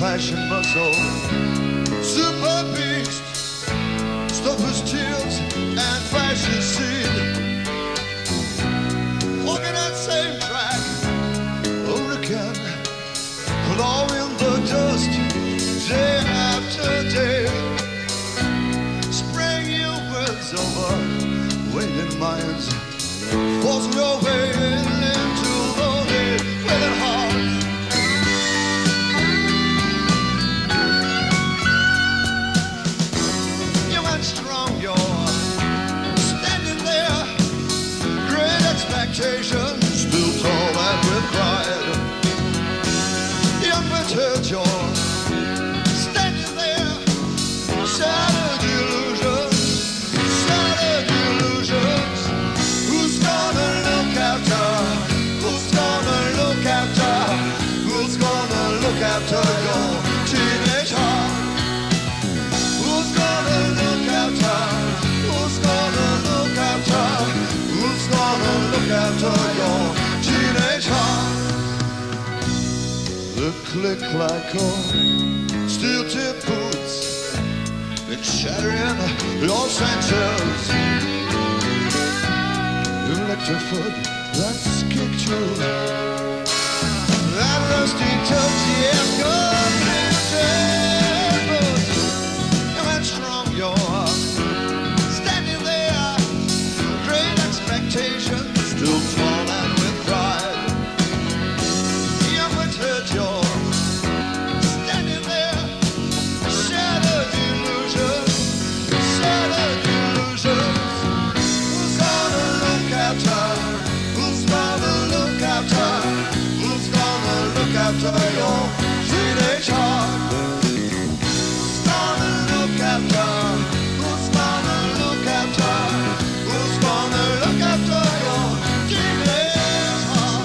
fashion muscle, super beast, stuff his tears and fashion seed. Walking that same track over again, blowing the dust day after day. Spraying your words over waiting minds, forcing your way into the day with it hard. You went strong, you're standing there, great expectations, still tall and with pride. Young but hurt, you're standing there, shattered illusions, shattered illusions. Who's gonna look after? Who's gonna look after? Who's gonna look after your teenage heart? Who's gonna look after? Who's gonna look after? Who's gonna look after your teenage heart? The click-clack-o, steel-tip boots, and shattering your senses. Electric foot that's kicked you. That rusty touch, yeah, goes in you went strong, you're standing there, great expectations, still tall and with pride. Young but hurt, you're standing there, shattered illusions, shattered illusions. Who's gonna look after? Who's gonna look after? Who's gonna look after your teenage heart? Who's gonna look after? Who's gonna look after? Who's gonna look after your teenage heart?